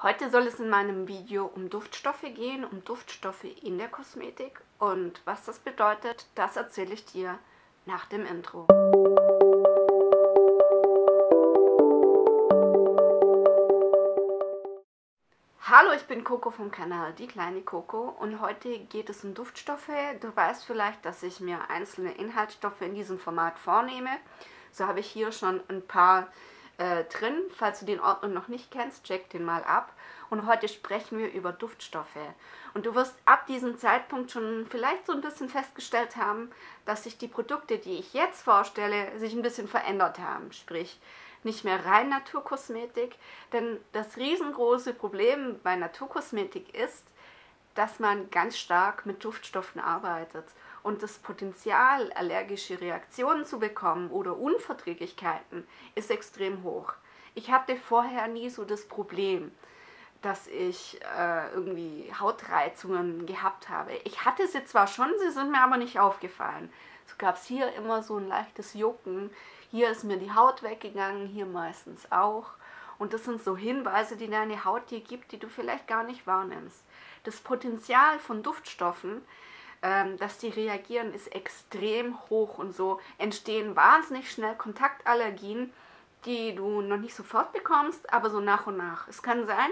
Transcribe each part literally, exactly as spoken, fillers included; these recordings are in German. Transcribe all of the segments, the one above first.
Heute soll es in meinem Video um Duftstoffe gehen, um Duftstoffe in der Kosmetik, und was das bedeutet, das erzähle ich dir nach dem Intro. Hallo, ich bin Coco vom Kanal Die kleine Coco und heute geht es um Duftstoffe. Du weißt vielleicht, dass ich mir einzelne Inhaltsstoffe in diesem Format vornehme. So habe ich hier schon ein paar äh, drin. Falls du den Ordner noch nicht kennst, check den mal ab. Und heute sprechen wir über Duftstoffe. Und du wirst ab diesem Zeitpunkt schon vielleicht so ein bisschen festgestellt haben, dass sich die Produkte, die ich jetzt vorstelle, sich ein bisschen verändert haben. Sprich, nicht mehr rein Naturkosmetik, denn das riesengroße Problem bei Naturkosmetik ist, dass man ganz stark mit Duftstoffen arbeitet und das Potenzial, allergische Reaktionen zu bekommen oder Unverträglichkeiten, ist extrem hoch. Ich hatte vorher nie so das Problem, dass ich äh, irgendwie Hautreizungen gehabt habe. Ich hatte sie zwar schon, sie sind mir aber nicht aufgefallen. So gab es hier immer so ein leichtes Jucken. Hier ist mir die Haut weggegangen, hier meistens auch. Und das sind so Hinweise, die deine Haut dir gibt, die du vielleicht gar nicht wahrnimmst. Das Potenzial von Duftstoffen, ähm, dass die reagieren, ist extrem hoch. Und so entstehen wahnsinnig schnell Kontaktallergien, die du noch nicht sofort bekommst, aber so nach und nach. Es kann sein,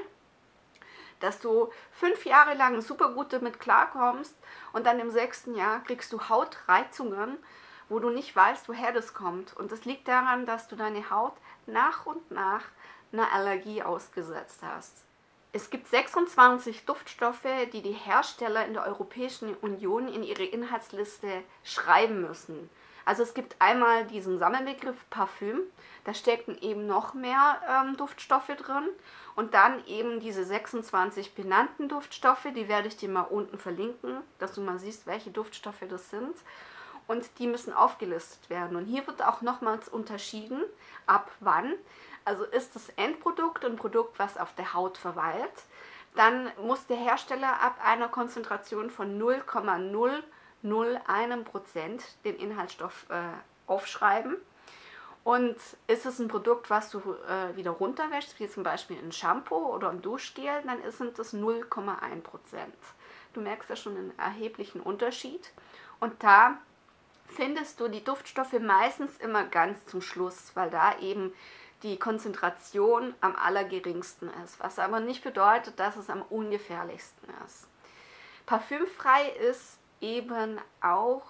dass du fünf Jahre lang super gut damit klarkommst und dann im sechsten Jahr kriegst du Hautreizungen, wo du nicht weißt, woher das kommt. Und das liegt daran, dass du deine Haut nach und nach einer Allergie ausgesetzt hast. Es gibt sechsundzwanzig Duftstoffe, die die Hersteller in der Europäischen Union in ihre Inhaltsliste schreiben müssen. Also es gibt einmal diesen Sammelbegriff Parfüm, da stecken eben noch mehr ähm, Duftstoffe drin, und dann eben diese sechsundzwanzig benannten Duftstoffe, die werde ich dir mal unten verlinken, dass du mal siehst, welche Duftstoffe das sind. Und die müssen aufgelistet werden. Und hier wird auch nochmals unterschieden, ab wann. Also ist das Endprodukt ein Produkt, was auf der Haut verweilt, dann muss der Hersteller ab einer Konzentration von null Komma null null eins Prozent den Inhaltsstoff äh, aufschreiben. Und ist es ein Produkt, was du äh, wieder runterwäschst, wie zum Beispiel ein Shampoo oder ein Duschgel, dann sind es null Komma eins Prozent. Du merkst ja schon einen erheblichen Unterschied. Und da findest du die Duftstoffe meistens immer ganz zum Schluss, weil da eben die Konzentration am allergeringsten ist, was aber nicht bedeutet, dass es am ungefährlichsten ist. Parfümfrei ist eben auch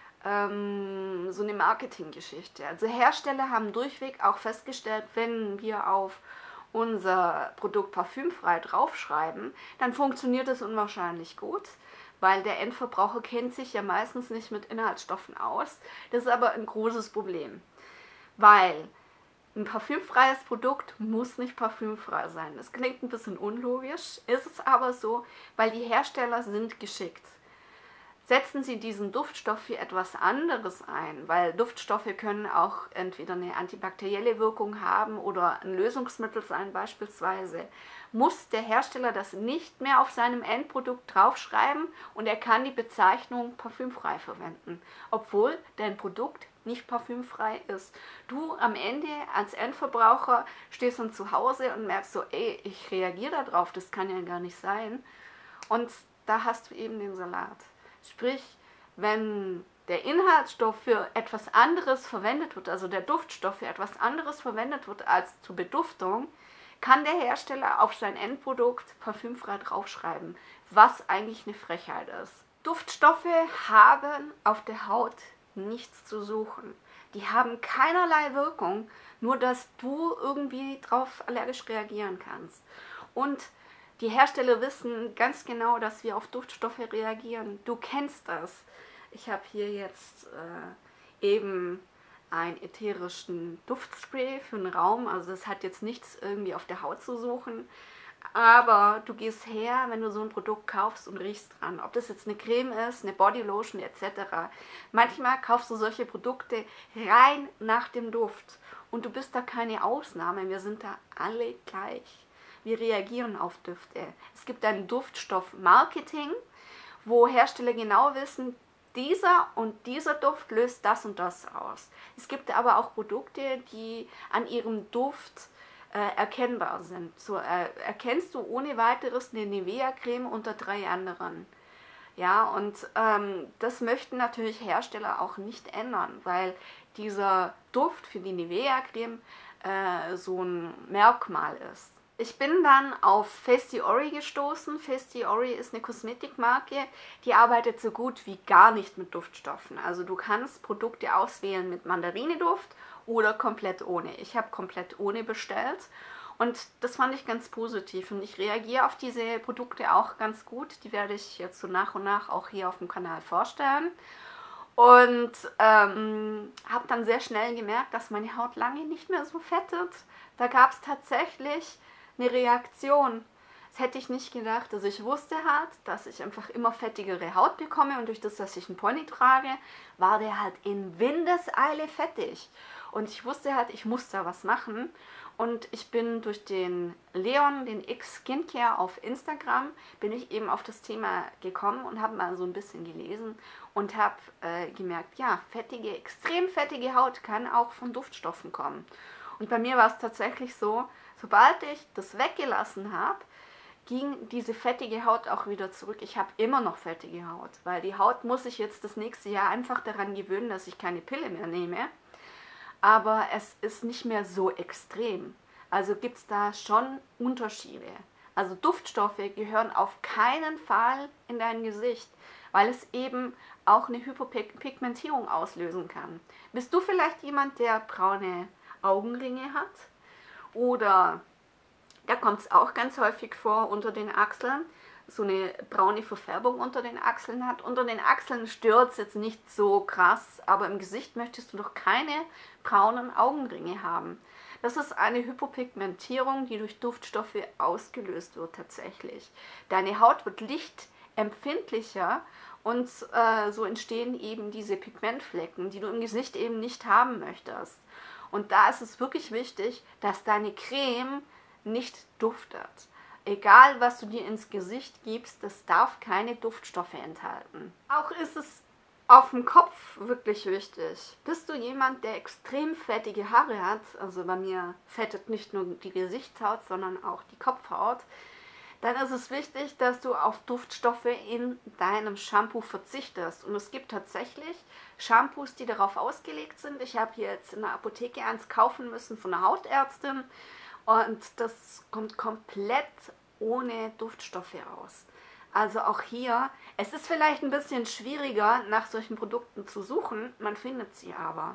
ähm, so eine Marketinggeschichte. Also Hersteller haben durchweg auch festgestellt, wenn wir auf unser Produkt parfümfrei draufschreiben, dann funktioniert es unwahrscheinlich gut, weil der Endverbraucher kennt sich ja meistens nicht mit Inhaltsstoffen aus. Das ist aber ein großes Problem, weil ein parfümfreies Produkt muss nicht parfümfrei sein. Das klingt ein bisschen unlogisch, ist es aber so, weil die Hersteller sind geschickt. Setzen Sie diesen Duftstoff für etwas anderes ein, weil Duftstoffe können auch entweder eine antibakterielle Wirkung haben oder ein Lösungsmittel sein beispielsweise, muss der Hersteller das nicht mehr auf seinem Endprodukt draufschreiben und er kann die Bezeichnung parfümfrei verwenden, obwohl dein Produkt nicht parfümfrei ist. Du am Ende als Endverbraucher stehst dann zu Hause und merkst so, ey, ich reagiere darauf, das kann ja gar nicht sein. Und da hast du eben den Salat. Sprich, wenn der Inhaltsstoff für etwas anderes verwendet wird, also der Duftstoff für etwas anderes verwendet wird als zur Beduftung, kann der Hersteller auf sein Endprodukt parfümfrei draufschreiben, was eigentlich eine Frechheit ist. Duftstoffe haben auf der Haut nichts zu suchen. Die haben keinerlei Wirkung, nur dass du irgendwie drauf allergisch reagieren kannst. Und die Hersteller wissen ganz genau, dass wir auf Duftstoffe reagieren. Du kennst das. Ich habe hier jetzt äh, eben einen ätherischen Duftspray für einen Raum. Also das hat jetzt nichts irgendwie auf der Haut zu suchen. Aber du gehst her, wenn du so ein Produkt kaufst und riechst dran. Ob das jetzt eine Creme ist, eine Bodylotion et cetera. Manchmal kaufst du solche Produkte rein nach dem Duft. Und du bist da keine Ausnahme. Wir sind da alle gleich. Wir reagieren auf Düfte. Es gibt ein Duftstoff-Marketing, wo Hersteller genau wissen, dieser und dieser Duft löst das und das aus. Es gibt aber auch Produkte, die an ihrem Duft äh, erkennbar sind. So äh, erkennst du ohne weiteres eine Nivea-Creme unter drei anderen. Ja, und ähm, das möchten natürlich Hersteller auch nicht ändern, weil dieser Duft für die Nivea-Creme äh, so ein Merkmal ist. Ich bin dann auf Festi Ori gestoßen. Festi Ori ist eine Kosmetikmarke, die arbeitet so gut wie gar nicht mit Duftstoffen. Also du kannst Produkte auswählen mit Mandarineduft oder komplett ohne. Ich habe komplett ohne bestellt und das fand ich ganz positiv und ich reagiere auf diese Produkte auch ganz gut. Die werde ich jetzt so nach und nach auch hier auf dem Kanal vorstellen. Und ähm, habe dann sehr schnell gemerkt, dass meine Haut lange nicht mehr so fettet. Da gab es tatsächlich eine Reaktion. Das hätte ich nicht gedacht. Also ich wusste halt, dass ich einfach immer fettigere Haut bekomme und durch das, dass ich einen Pony trage, war der halt in Windeseile fettig. Und ich wusste halt, ich muss da was machen. Und ich bin durch den Leon, den X Skincare auf Instagram, bin ich eben auf das Thema gekommen und habe mal so ein bisschen gelesen und habe äh, gemerkt, ja, fettige, extrem fettige Haut kann auch von Duftstoffen kommen. Und bei mir war es tatsächlich so, sobald ich das weggelassen habe, ging diese fettige Haut auch wieder zurück. Ich habe immer noch fettige Haut, weil die Haut muss sich jetzt das nächste Jahr einfach daran gewöhnen, dass ich keine Pille mehr nehme. Aber es ist nicht mehr so extrem. Also gibt es da schon Unterschiede. Also Duftstoffe gehören auf keinen Fall in dein Gesicht, weil es eben auch eine Hyperpigmentierung auslösen kann. Bist du vielleicht jemand, der braune Augenringe hat? Oder, da kommt es auch ganz häufig vor, unter den Achseln, so eine braune Verfärbung unter den Achseln hat. Unter den Achseln stört es jetzt nicht so krass, aber im Gesicht möchtest du doch keine braunen Augenringe haben. Das ist eine Hypopigmentierung, die durch Duftstoffe ausgelöst wird tatsächlich. Deine Haut wird lichtempfindlicher und äh, so entstehen eben diese Pigmentflecken, die du im Gesicht eben nicht haben möchtest. Und da ist es wirklich wichtig, dass deine Creme nicht duftet. Egal, was du dir ins Gesicht gibst, das darf keine Duftstoffe enthalten. Auch ist es auf dem Kopf wirklich wichtig. Bist du jemand, der extrem fettige Haare hat, also bei mir fettet nicht nur die Gesichtshaut, sondern auch die Kopfhaut, dann ist es wichtig, dass du auf Duftstoffe in deinem Shampoo verzichtest. Und es gibt tatsächlich Shampoos, die darauf ausgelegt sind. Ich habe hier jetzt in der Apotheke eins kaufen müssen von einer Hautärztin. Und das kommt komplett ohne Duftstoffe aus. Also auch hier, es ist vielleicht ein bisschen schwieriger, nach solchen Produkten zu suchen, man findet sie aber.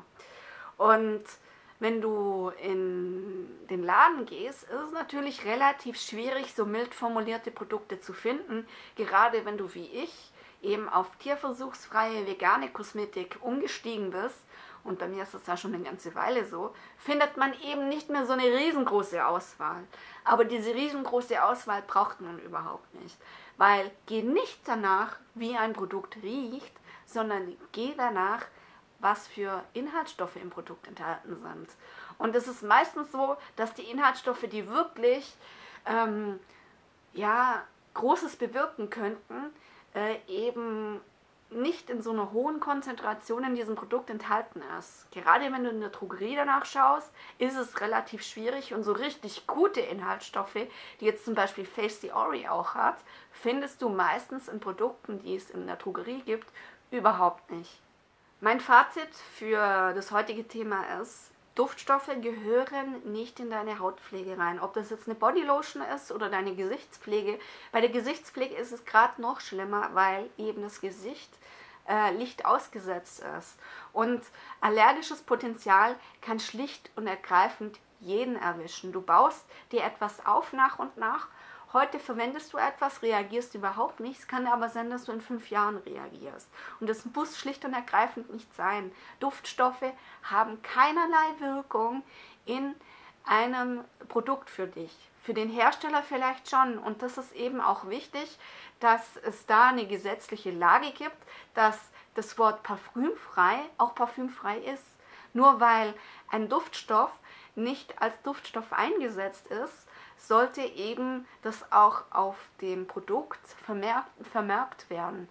Und wenn du in den Laden gehst, ist es natürlich relativ schwierig, so mild formulierte Produkte zu finden, gerade wenn du wie ich eben auf tierversuchsfreie vegane Kosmetik umgestiegen bist. Und bei mir ist das ja schon eine ganze Weile so, findet man eben nicht mehr so eine riesengroße Auswahl. Aber diese riesengroße Auswahl braucht man überhaupt nicht. Weil geh nicht danach, wie ein Produkt riecht, sondern geh danach, was für Inhaltsstoffe im Produkt enthalten sind. Und es ist meistens so, dass die Inhaltsstoffe, die wirklich ähm, ja, Großes bewirken könnten, äh, eben nicht in so einer hohen Konzentration in diesem Produkt enthalten ist. Gerade wenn du in der Drogerie danach schaust, ist es relativ schwierig und so richtig gute Inhaltsstoffe, die jetzt zum Beispiel Festi Ori auch hat, findest du meistens in Produkten, die es in der Drogerie gibt, überhaupt nicht. Mein Fazit für das heutige Thema ist, Duftstoffe gehören nicht in deine Hautpflege rein. Ob das jetzt eine Bodylotion ist oder deine Gesichtspflege. Bei der Gesichtspflege ist es gerade noch schlimmer, weil eben das Gesicht äh, Licht ausgesetzt ist. Und allergisches Potenzial kann schlicht und ergreifend jeden erwischen. Du baust dir etwas auf nach und nach. Heute verwendest du etwas, reagierst überhaupt nicht. Es kann aber sein, dass du in fünf Jahren reagierst. Und das muss schlicht und ergreifend nicht sein. Duftstoffe haben keinerlei Wirkung in einem Produkt für dich. Für den Hersteller vielleicht schon. Und das ist eben auch wichtig, dass es da eine gesetzliche Lage gibt, dass das Wort parfümfrei auch parfümfrei ist. Nur weil ein Duftstoff nicht als Duftstoff eingesetzt ist, sollte eben das auch auf dem Produkt vermerkt, vermerkt werden.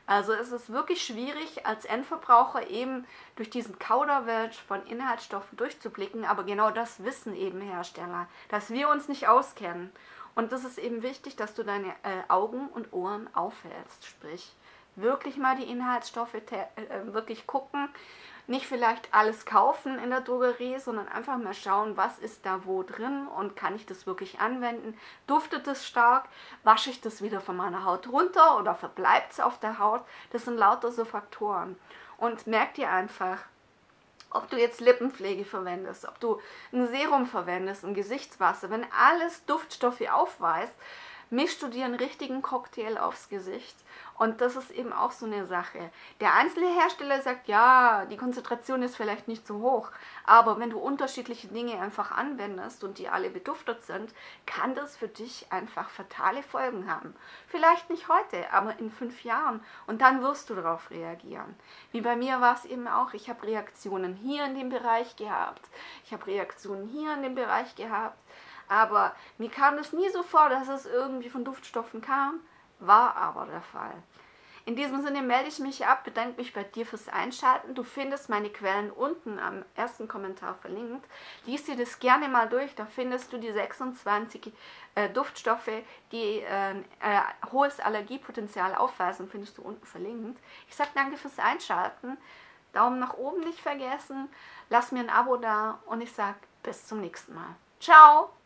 Also es ist wirklich schwierig, als Endverbraucher eben durch diesen Kauderwelsch von Inhaltsstoffen durchzublicken, aber genau das wissen eben Hersteller, dass wir uns nicht auskennen. Und das ist eben wichtig, dass du deine äh, Augen und Ohren aufhältst, sprich wirklich mal die Inhaltsstoffe äh, wirklich gucken, nicht vielleicht alles kaufen in der Drogerie, sondern einfach mal schauen, was ist da wo drin und kann ich das wirklich anwenden, duftet es stark, wasche ich das wieder von meiner Haut runter oder verbleibt es auf der Haut, das sind lauter so Faktoren. Und merk dir einfach, ob du jetzt Lippenpflege verwendest, ob du ein Serum verwendest, ein Gesichtswasser, wenn alles Duftstoffe aufweist, mischst du dir einen richtigen Cocktail aufs Gesicht. Und das ist eben auch so eine Sache. Der einzelne Hersteller sagt, ja, die Konzentration ist vielleicht nicht so hoch, aber wenn du unterschiedliche Dinge einfach anwendest und die alle beduftet sind, kann das für dich einfach fatale Folgen haben. Vielleicht nicht heute, aber in fünf Jahren. Und dann wirst du darauf reagieren. Wie bei mir war es eben auch, ich habe Reaktionen hier in dem Bereich gehabt, ich habe Reaktionen hier in dem Bereich gehabt, aber mir kam das nie so vor, dass es irgendwie von Duftstoffen kam, war aber der Fall. In diesem Sinne melde ich mich ab, bedanke mich bei dir fürs Einschalten. Du findest meine Quellen unten am ersten Kommentar verlinkt. Lies dir das gerne mal durch, da findest du die sechsundzwanzig äh, Duftstoffe, die äh, äh, hohes Allergiepotenzial aufweisen, findest du unten verlinkt. Ich sage danke fürs Einschalten, Daumen nach oben nicht vergessen, lass mir ein Abo da und ich sage bis zum nächsten Mal. Ciao!